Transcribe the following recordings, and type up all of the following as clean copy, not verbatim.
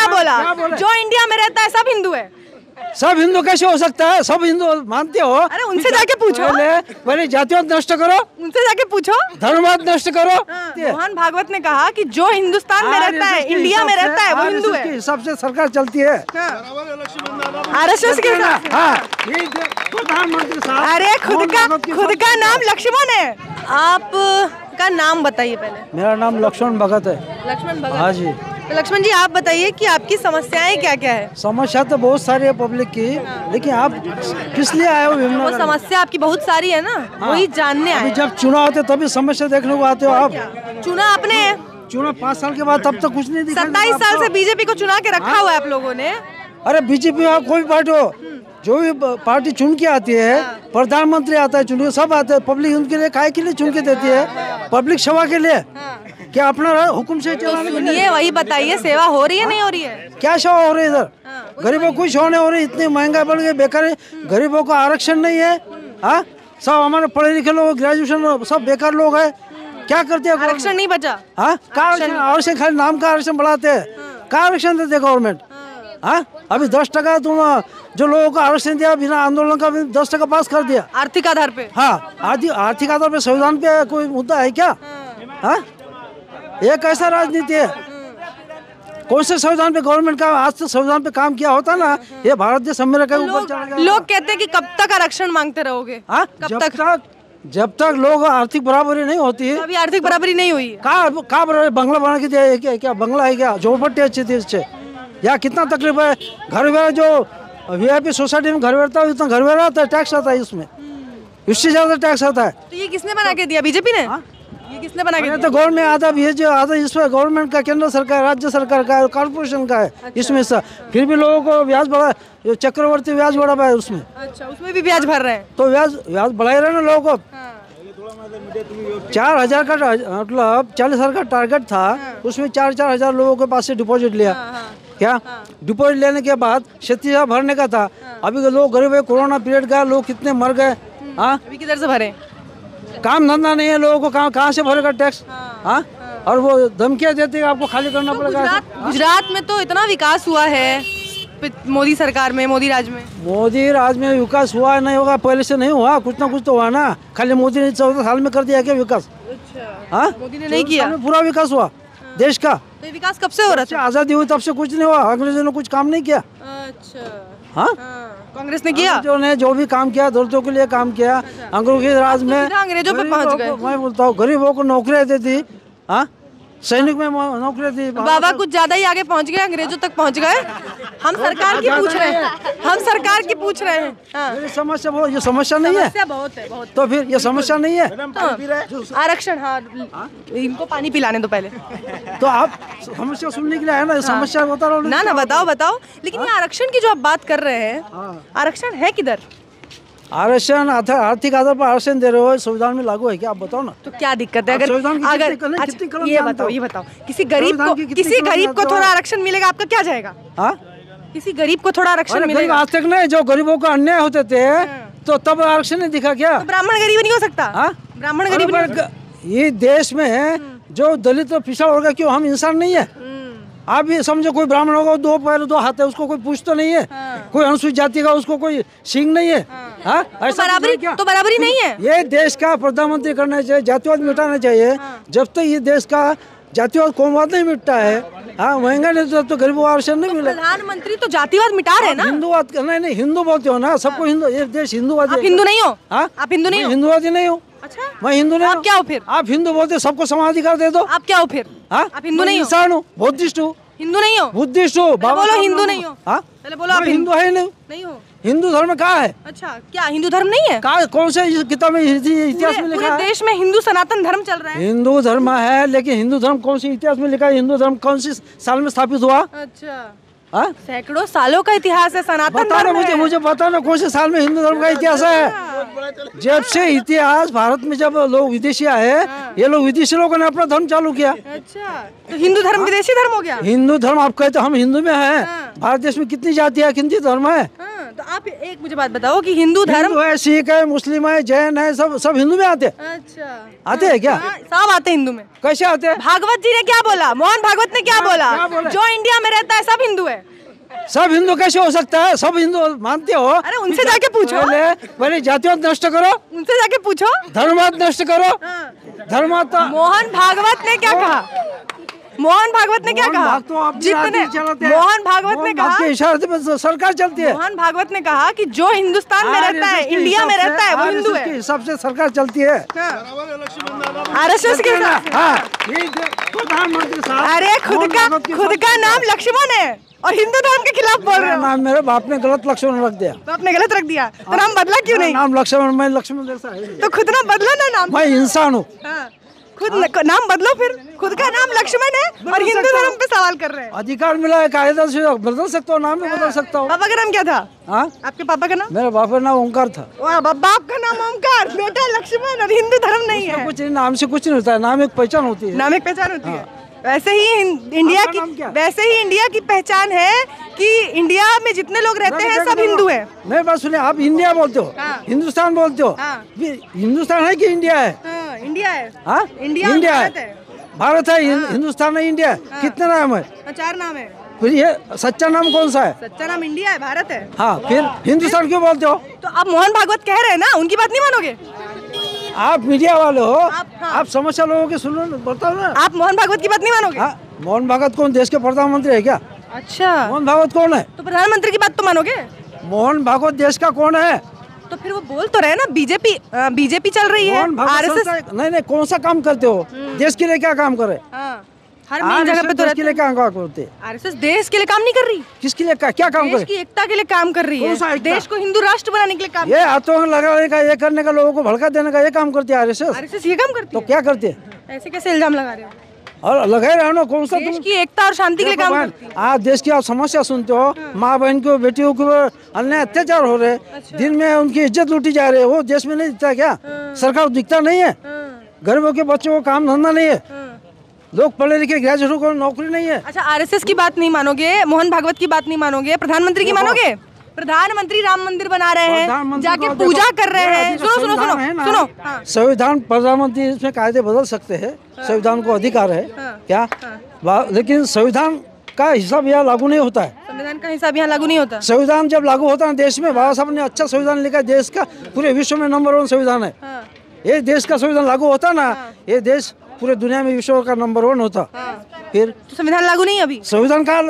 क्या बोला? जो इंडिया में रहता है सब हिंदू है। सब हिंदू कैसे हो सकता है? सब हिंदू मानते हो? अरे उनसे जाके पूछो। पहले जातिवाद नष्ट करो, उनसे जाके पूछो, धर्मवाद नष्ट करो। मोहन भागवत ने कहा कि जो हिंदुस्तान में रहता है, इंडिया में रहता है, वो हिंदू है। सबसे सरकार चलती है आरएसएस के साथ। प्रधानमंत्री साहब, अरे खुद का नाम लक्ष्मण है। आप का नाम बताइए पहले। मेरा नाम लक्ष्मण भगत है। लक्ष्मण भगत। हाँ जी। तो लक्ष्मण जी आप बताइए कि आपकी समस्याएं क्या क्या है? समस्या तो बहुत सारी है पब्लिक की, लेकिन आप किस लिए आए हो? वो समस्या आपकी बहुत सारी है ना, वही जानने आए। जब चुनाव होते तभी समस्या देखने को आते हो आप। चुना आपने, चुना 5 साल के बाद, तब तक कुछ नहीं दिखा। 27 साल से बीजेपी को चुना के रखा हुआ है आप लोगों ने। अरे बीजेपी कोई भी पार्टी हो, जो भी पार्टी चुन के आती है, प्रधानमंत्री आता है चुन के, सब आते हैं। पब्लिक उनके लिए काय के लिए चुन के देती है? पब्लिक सेवा के लिए, क्या अपना हुक्म से चलाने के लिए? सुनिए, वही बताइए, सेवा हो रही है नहीं हो रही है? क्या सेवा हो रही है इधर? गरीबों को कुछ होने हो रही, इतनी महंगाई बढ़ गई, बेकार है। गरीबों को आरक्षण नहीं है। हाँ, सब हमारे पढ़े लिखे लोग, ग्रेजुएशन, सब बेकार लोग हैं। क्या करते हैं? आरक्षण नहीं बचा। हाँ, आरक्षण खाली नाम का आरक्षण बढ़ाते हैं। क्या आरक्षण देते गवर्नमेंट? हाँ, अभी 10% तुम जो लोगों को आरक्षण दिया बिना आंदोलन का, 10% पास कर दिया आर्थिक आधार पे। हाँ, आर्थिक आधार पे संविधान पे कोई मुद्दा है क्या? हाँ, ये कैसा राजनीति है? कौन से संविधान पे गवर्नमेंट का आज तक संविधान पे काम किया होता ना, ये भारत देश अमेरिका के ऊपर चढ़ गया। लोग कहते हैं कि कब तक आरक्षण मांगते रहोगे? हाँ, जब तक लोग आर्थिक बराबरी नहीं होती है। अभी आर्थिक बराबरी नहीं हुई। कहाँ बराबरी? बंगला बना के दिया क्या? बंगला है क्या? झोपड़पट्टी अच्छी थी इससे, या कितना तकलीफ है? घर वेरा जो वीआईपी सोसाइटी में घर वेरता है, इतना घर वेरा आता है, टैक्स आता है इसमें, इससे ज्यादा टैक्स आता है। तो ये किसने बना के दिया? बीजेपी ने? ये किसने बना के दिया? तो गवर्नमेंट आधा भी है, जो आधा इसमें गवर्नमेंट का, केंद्र सरकार, राज्य सरकार का, कॉर्पोरेशन का है। अच्छा। इसमें से फिर भी लोगों को ब्याज बढ़ा, जो चक्रवर्ती ब्याज बढ़ा हुआ है उसमें। अच्छा, उसमें भी ब्याज भर रहे हैं? तो ब्याज बढ़ाए रहे ना लोगों को। 4,000 का मतलब 40,000 का टारगेट था, उसमें 4,000 लोगों के पास से डिपॉजिट लिया। क्या डिपॉजिट लेने के बाद 37,000 भरने का था। अभी लोग गरीब है, कोरोना पीरियड का, लोग कितने मर गए। हाँ, अभी किधर से भरे? काम धंधा नहीं है लोगों को, कहाँ से भरेगा टैक्स? हाँ, और वो धमकियाँ देते हैं आपको खाली करना पड़ेगा। गुजरात में तो इतना विकास हुआ है मोदी सरकार में, मोदी राज में। मोदी राज में विकास हुआ नहीं होगा? पहले से नहीं हुआ, कुछ ना कुछ तो हुआ ना। खाली मोदी ने 14 साल में कर दिया क्या विकास? अच्छा, हाँ, मोदी ने नहीं किया। पूरा विकास हुआ देश का। तो विकास कब से हो रहा था? आजादी हुई तब से कुछ नहीं हुआ। अंग्रेजों ने कुछ काम नहीं किया। अच्छा, हाँ, कांग्रेस ने किया। जो भी काम किया, दलितों के लिए काम किया। अंग्रेजों के राज में अंग्रेजों पे पहुंच गए। मैं बोलता हूँ, गरीबों को नौकरियाँ देती। हाँ, सैनिक में नौकरी थी। बाबा कुछ ज्यादा ही आगे पहुंच गए, अंग्रेजों तक पहुंच गए। हम सरकार की पूछ रहे हैं, हम सरकार की पूछ रहे हैं। हाँ। ये समस्या बहुत, ये समस्या नहीं है? समस्या बहुत है, बहुत। तो फिर ये समस्या नहीं है? तो आरक्षण, हाँ, इनको पानी पिलाने दो पहले। तो आप समस्या सुनने के लिए आए ना, समस्या बता रहा हूँ ना। बताओ। लेकिन ये आरक्षण की जो आप बात कर रहे हैं, आरक्षण है किधर? आरक्षण आर्थिक आधार पर आरक्षण दे रहे हो, संविधान में लागू है क्या? आप बताओ ना। तो क्या दिक्कत है? अगर ये बताओ, किसी गरीब को थोड़ा आरक्षण मिलेगा, आपका क्या जाएगा? हाँ, किसी गरीब को थोड़ा आरक्षण मिलेगा? आज तक नहीं, जो गरीबों को अन्याय होते थे तो तब आरक्षण नहीं दिखा क्या? तो ब्राह्मण गरीब नहीं हो सकता? ब्राह्मण गरीब ये देश में जो दलित पिछड़ा वर्ग, क्यों हम इंसान नहीं है? आप भी समझो, कोई ब्राह्मण होगा, 2 पैर 2 हाथ है, उसको कोई पूछता नहीं है। कोई अनुसूचित जाति का, उसको कोई सींग नहीं है। हाँ, ऐसा तो बराबरी नहीं है। ये देश का प्रधानमंत्री करना चाहिए, जातिवाद मिटाना चाहिए। जब तक ये देश का जातिवाद कोमवाद नहीं मिटता है, हाँ, महंगा नहीं तो गरीबों को आरक्षण नहीं मिलेगा। प्रधानमंत्री तो जातिवाद मिटा रहे हैं ना। हिंदूवाद नहीं, हिंदू बोलते हो ना, सबको हिंदू, ये देश हिंदूवादी। आप हिंदू नहीं हो? हाँ, आप हिंदू नहीं हो? हिंदूवादी नहीं हूँ। अच्छा, मैं हिंदू नहीं। आप क्या हो फिर? आप हिंदू बोलते, सबको समानाधिकार दे दो। आप क्या हो फिर? हाँ, आप हिंदू नहीं हो? इंसान हूँ, बौद्धिस्ट हूँ। हिंदू नहीं हो? बुद्धिस्ट हूँ। बोलो हिंदू नहीं हो। हाँ, पहले बोलो आप हिंदू है नहीं हो। हिंदू धर्म कहाँ है? अच्छा, क्या हिंदू धर्म नहीं है? कौन से किताब में, इतिहास में लिखा है? पूरे देश में हिंदू सनातन धर्म चल रहा है। हिंदू धर्म है, लेकिन हिंदू धर्म कौन सी इतिहास में लिखा है? हिंदू धर्म कौन सी साल में स्थापित हुआ? अच्छा, सैकड़ों सालों का इतिहास है सनातन धर्म। मुझे बताना कौन से साल में हिंदू धर्म का इतिहास है? जब से इतिहास भारत में, जब लोग विदेशी आए, ये लोग विदेशी लोगों ने अपना धर्म चालू किया। अच्छा, तो हिंदू धर्म विदेशी धर्म हो गया? हिंदू धर्म, आप कहते हम हिंदू में हैं। भारत देश में कितनी जातियाँ, कितनी धर्म है? तो आप एक मुझे बात बताओ कि हिंदू धर्म है, सिख है, मुस्लिम है, जैन है, सब हिंदू में आते हैं। अच्छा, आते हैं क्या? सब आते हैं हिंदू में। कैसे आते हैं? भागवत जी ने क्या बोला? मोहन भागवत ने क्या बोला? जो इंडिया में रहता लगता है सब हिंदू है। सब हिंदू कैसे हो सकता है? सब हिंदू मानते हो? अरे उनसे जाके पूछो, पहले जातिवाद नष्ट करो, उनसे जाके पूछो, धर्मवाद नष्ट करो। धर्मवाद तो मोहन भागवत ने क्या कहा? मोहन भागवत ने क्या कहा? जितने मोहन भागवत ने कहा, इशारे पे सरकार चलती है। मोहन भागवत ने कहा कि जो हिंदुस्तान में रहता है, इंडिया में रहता है, वो हिंदू है। सबसे सरकार चलती है आरएसएस के साथ। प्रधानमंत्री साहब, अरे खुद का नाम लक्ष्मण है और हिंदू धर्म के खिलाफ बोल रहे हो। नाम मेरे बाप ने गलत लक्ष्मण रख दिया। तो आपने गलत रख दिया, तो नाम बदला क्यों नहीं? नाम लक्ष्मण, मैं लक्ष्मण जैसा है तो खुद ना बदलो ना नाम। मैं इंसान हूँ। खुद नाम बदलो फिर। खुद का नाम लक्ष्मण है और हिंदू धर्म पे सवाल कर रहे हैं। अधिकार मिला है, कायदा से बदल सकता हूँ, नाम भी बदल सकता हूँ। पापा का नाम क्या था? हाँ, आपके पापा का नाम? मेरे बाप का नाम ओंकार था। बाप का नाम ओंकार, बेटा लक्ष्मण, और हिंदू धर्म नहीं है। कुछ नहीं, नाम से कुछ नहीं होता है, नाम एक पहचान होती है। नाम एक पहचान होती है। वैसे ही इंडिया की पहचान है कि इंडिया में जितने लोग रहते हैं सब हिंदू हैं। मेरी बात सुनिए, आप इंडिया बोलते हो, हिंदुस्तान बोलते हो। हिंदुस्तान है कि इंडिया है? इंडिया है। हाँ, इंडिया है, भारत है, हिंदुस्तान है, इंडिया है। कितने नाम है? 4 नाम है। फिर ये सच्चा नाम कौन सा है? सच्चा नाम इंडिया है, भारत है। हाँ, फिर हिंदुस्तान क्यों बोलते हो? तो आप मोहन भागवत कह रहे हैं ना, उनकी बात नहीं मानोगे? आप मीडिया वाले हो, आप समस्या लोगों की सुनो, बताओ ना। आप मोहन भागवत की बात नहीं मानोगे? मोहन भागवत कौन देश के प्रधानमंत्री है क्या? अच्छा, मोहन भागवत कौन है? तो प्रधानमंत्री की बात तो मानोगे? मोहन भागवत देश का कौन है? तो फिर वो बोल तो रहे ना, बीजेपी चल रही है, आरएसएस। नहीं, कौन सा काम करते हो? देश के लिए क्या काम करे? हर मेन जगह पे तो देश के लिए क्या काम करते? आरएसएस देश के लिए काम नहीं कर रही। किसके लिए क्या काम करे? देश की एकता के लिए काम कर रही है, देश को हिंदू राष्ट्र बनाने के लिए काम। ये आतंक लगाने का, ये करने का, लोगों को भड़का देने का ये काम करती है आरएसएस। ये काम करती है तो क्या करती है? ऐसे कैसे इल्जाम लगा रहे हो? और लगाए रहो ना, कौन सा देश की एकता और शांति के लिए काम करती है। आप देश की आप समस्या सुनते हो, माँ बहन को, बेटियों को अन्याय अत्याचार हो रहे, दिन में उनकी इज्जत लूटी जा रही है, वो देश में नहीं दिखता क्या? सरकार दिखता नहीं है? गरीबों के बच्चों को काम धंधा नहीं है, लोग पढ़े लिखे ग्रेजुएटों को नौकरी नहीं है। अच्छा, आरएसएस की बात नहीं मानोगे, मोहन भागवत की बात नहीं मानोगे, प्रधानमंत्री की मानोगे? प्रधानमंत्री राम मंदिर बना रहे हैं, जाके पूजा कर रहे हैं। सुनो, संविधान, प्रधानमंत्री इसमें कायदे बदल सकते हैं, संविधान को अधिकार है क्या? लेकिन संविधान का हिसाब यहाँ लागू नहीं होता है। संविधान का हिसाब यहाँ लागू नहीं होता। संविधान जब लागू होता है देश में, बाबा साहब ने अच्छा संविधान लिखा, देश का पूरे विश्व में नंबर 1 संविधान है। ये देश का संविधान लागू होता ना, ये देश पूरे दुनिया में विश्व का नंबर 1 होता। फिर तो संविधान लागू नहीं अभी? संविधान का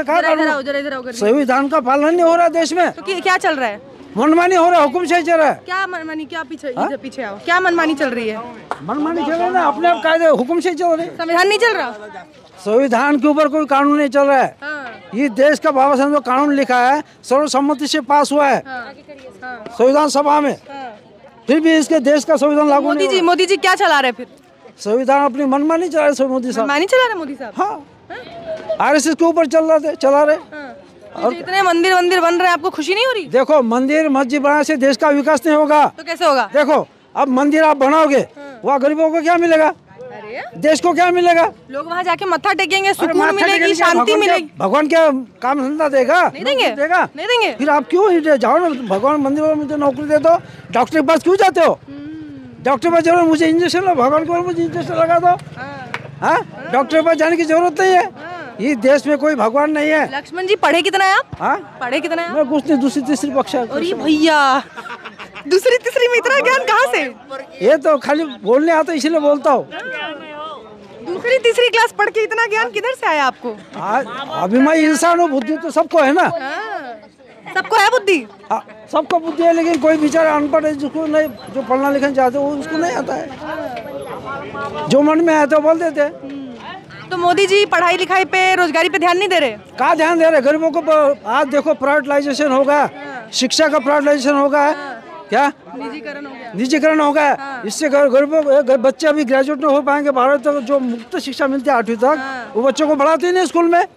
संविधान का पालन नहीं हो रहा देश में। तो क्या चल रहा है? मनमानी हो रहा है, हुक्म से चल रहा है। क्या मनमानी? क्या पीछे आओ, क्या मनमानी चल रही है? मनमानी चल रहा है ना, अपने आप कायदे हुक्म से चल रहे। संविधान नहीं चल रहा? संविधान के ऊपर कोई कानून नहीं चल रहा है। ये देश का बाबा साहब ने कानून लिखा है, सर्वसम्मति से पास हुआ है संविधान सभा में, फिर भी इसके देश का संविधान लागू नहीं। मोदी जी क्या चला रहे? फिर संविधान अपनी मनमानी चला रहे मोदी साहब। मनमानी चला रहे मोदी साहब? हाँ, आरएसएस के ऊपर चला रहे। और इतने मंदिर बन रहे हैं, आपको खुशी नहीं हो रही? देखो, मंदिर मस्जिद बनाने से देश का विकास नहीं होगा। तो कैसे होगा? देखो, अब मंदिर आप बनाओगे, वहाँ गरीबों को क्या मिलेगा? देश को क्या मिलेगा? लोग वहाँ जाके मत्था टेकेंगे, सुकून मिलेगी, शांति मिलेगी। भगवान क्या काम धंधा देगा? नहीं देंगे। फिर आप क्यों जाओ ना, भगवान मंदिर में मुझे नौकरी दे दो। डॉक्टर के पास क्यों जाते हो? डॉक्टर के पास जरूर मुझे इंजेक्शन लो, भगवान के पास मुझे इंजेक्शन लगा दो। हाँ, डॉक्टर के पास जाने की जरूरत नहीं है। ये देश में कोई भगवान नहीं है। लक्ष्मण जी पढ़े कितना है आप? हाँ, पढ़े कितना है? मैं कुछ नहीं, दूसरी तीसरी कक्षा। अरे भैया, दूसरी तीसरी में इतना ज्ञान कहाँ से? ये तो खाली बोलने आता है, इसीलिए बोलता हूँ। दूसरी तीसरी क्लास पढ़ के इतना ज्ञान किधर से आया आपको? अभी मैं इंसान हूँ, बुद्धि तो सबको है ना। सबको है बुद्धि? सबको बुद्धि है, लेकिन कोई बेचारा अनपढ़ है, जिसको नहीं, जो पढ़ना लिखना चाहते वो उसको नहीं आता है, जो मन में आता है बोल देते हैं। तो मोदी जी पढ़ाई लिखाई पे, रोजगारी पे ध्यान नहीं दे रहे? कहाँ ध्यान दे रहे? गरीबों को आज देखो, प्राइवेटाइजेशन होगा, शिक्षा का प्राइवेटाइजेशन होगा, क्या निजीकरण होगा। इससे गरीबों बच्चे अभी ग्रेजुएट नहीं हो पाएंगे। भारत तक जो मुफ्त शिक्षा मिलती है 8वीं तक, वो बच्चों को पढ़ाते ही नहीं स्कूल में।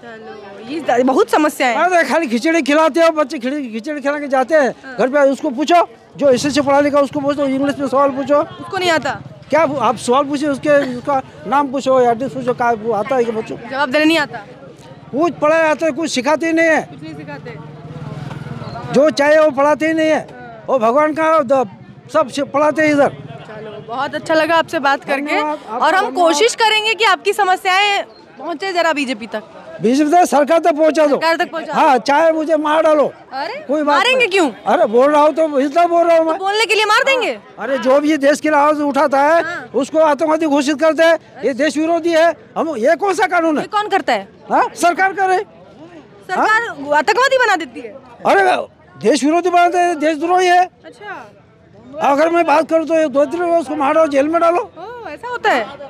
ये बहुत समस्या है। खाली खिचड़ी खिलाते हो, बच्चे खिचड़ी खिला के जाते हैं घर पे। उसको पूछो, जो एसएससी पढ़ा लिखा, उसको पूछो, इंग्लिश में सवाल पूछो, उसको नहीं आता। क्या आप सवाल पूछे, उसका नाम पूछो, एड्रेस पूछो, क्या आता है कि बच्चों? जवाब देने नहीं आता। कुछ पढ़ाया जाता है, कुछ सिखाते ही नहीं है। कुछ नहीं सिखाते, जो चाहे वो पढ़ाते ही नहीं है। वो भगवान का सब पढ़ाते हैं इधर। चलो, बहुत अच्छा लगा आपसे बात करके, और हम कोशिश करेंगे कि आपकी समस्याएं पहुंचे जरा बीजेपी तक। बीजेपी सरकार तक पहुंचा दो, सरकार तक पहुंचा। हाँ, चाहे मुझे मार डालो, अरे कोई बात मारेंगे नहीं। क्यों? अरे बोल रहा हूँ तो इसलिए बोल रहा हूँ मैं। बोलने के लिए मार देंगे? अरे जो भी ये देश की आवाज उठाता है उसको आतंकवादी घोषित करते हैं, ये देश विरोधी है। हम ये कौन सा कानून है? ये कौन करता है? हाँ, सरकार करे। सरकार आतंकवादी बना देती है। अरे देश विरोधी बनाते हैं, देशद्रोही है। अच्छा, अगर मैं बात करूँ तो ये 2-3 लोग उसको मारो, जेल में डालो। ओह ऐसा होता है।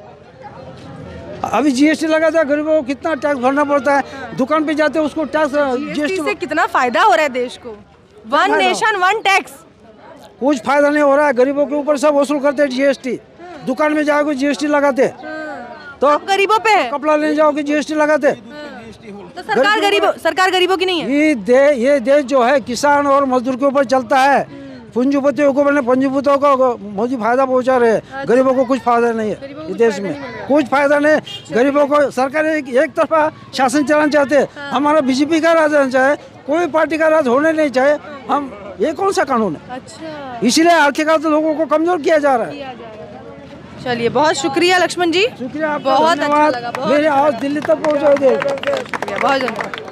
अभी जीएसटी लगा था, गरीबों को कितना टैक्स भरना पड़ता है, दुकान पे जाते हैं उसको टैक्स जीएसटी से जीएसटी कितना फायदा हो रहा है देश को? One nation one tax. कुछ फायदा नहीं हो रहा है, गरीबों के ऊपर सब वसूल करते हैं जीएसटी। दुकान में जाओगे जीएसटी लगाते, तो सब गरीबों पे है। कपड़ा लेने जाओगे जीएसटी लगाते। तो सरकार गरीबों की नहीं है। ये देश जो है किसान और मजदूर के ऊपर चलता है। पूंजीपतियों को मैंने पूंजीपतियों को मोदी फायदा पहुंचा रहे हैं, गरीबों को कुछ फायदा नहीं है इस देश में, कुछ फायदा नहीं। गरीबों को सरकार एक तरफा शासन चलाना चाहते हैं। हमारा बीजेपी का राज होना चाहे, कोई पार्टी का राज होने नहीं चाहे। हम ये कौन सा कानून है? अच्छा, इसीलिए आर्थिक लोगों को कमजोर किया जा रहा है। चलिए बहुत शुक्रिया लक्ष्मण जी, शुक्रिया आपका, बहुत अच्छा धन्यवाद। लगा, बहुत मेरी आवाज दिल्ली तक पहुंचा दे। बहुत धन्यवाद।